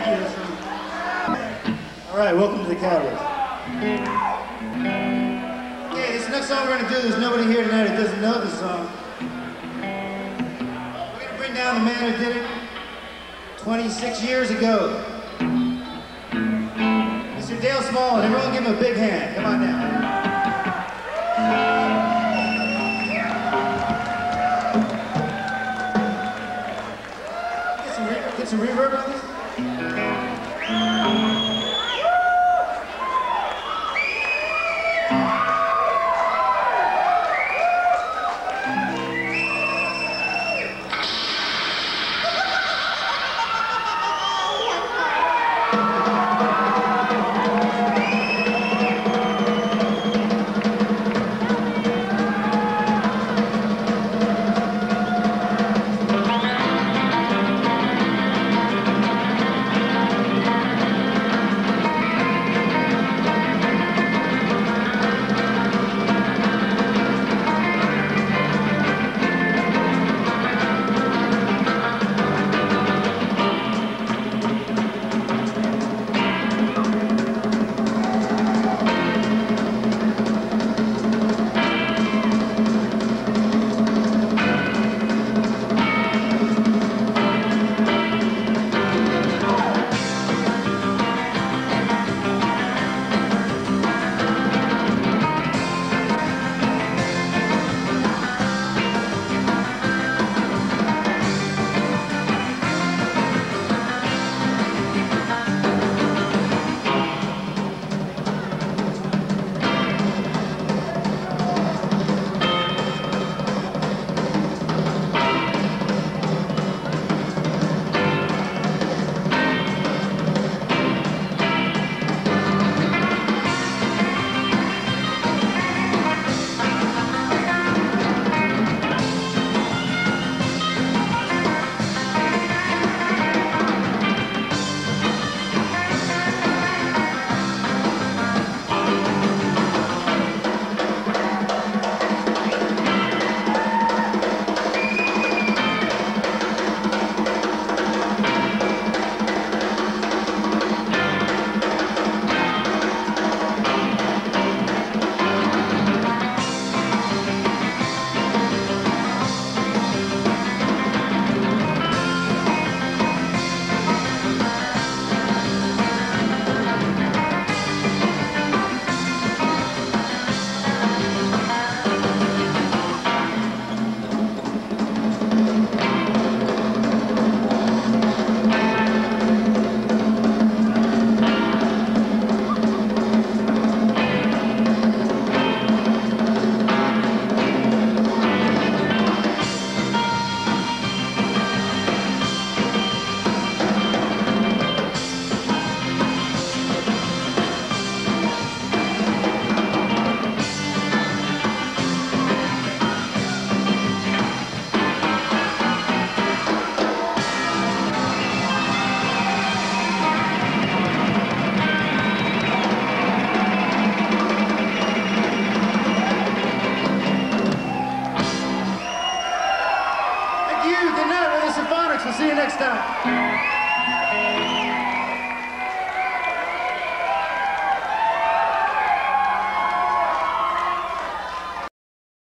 Thank you. All right, welcome to the Catalyst. Okay, this next song we're going to do, there's nobody here tonight that doesn't know this song. We're going to bring down the man who did it 26 years ago. Mr. Dale Smallin. Everyone give him a big hand. Come on down. Get some reverb on this. Surfonics. We'll see you next time.